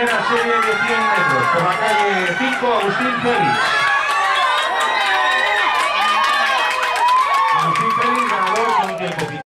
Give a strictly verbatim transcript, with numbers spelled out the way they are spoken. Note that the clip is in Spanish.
primera serie de cien metros por la calle cinco, Agustín Félix.